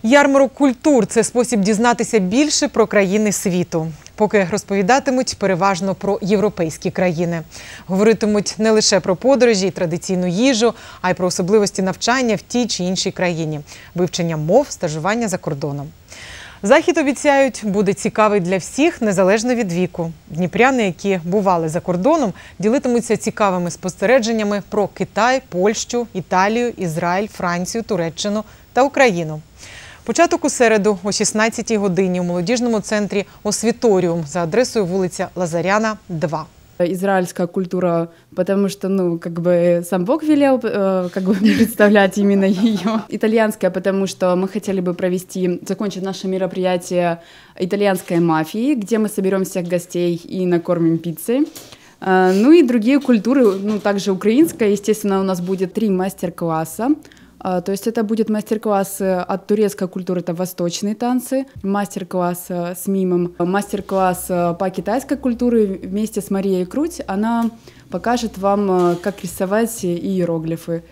Ярмарок культур – це спосіб дізнатися більше про країни світу. Поки розповідатимуть переважно про європейські країни. Говоритимуть не лише про подорожі і традиційну їжу, а й про особливості навчання в тій чи іншій країні, вивчення мов, стажування за кордоном. Захід, обіцяють, буде цікавий для всіх, незалежно від віку. Дніпряни, які бували за кордоном, ділитимуться цікавими спостереженнями про Китай, Польщу, Італію, Ізраїль, Францію, Туреччину та Україну. Початок у середу о 16-й годині у молодіжному центрі «Освіторіум» за адресою вулиця Лазаряна, 2. Израильская культура, потому что, сам Бог велел, представлять именно ее. Итальянская, потому что мы хотели бы закончить наше мероприятие итальянской мафии, где мы соберем всех гостей и накормим пиццей. И другие культуры, также украинская, естественно, у нас будет 3 мастер-класса. То есть это будет мастер-класс от турецкой культуры, это восточные танцы, мастер-класс с мимом, мастер-класс по китайской культуре вместе с Марией Круть. Она покажет вам, как рисовать иероглифы.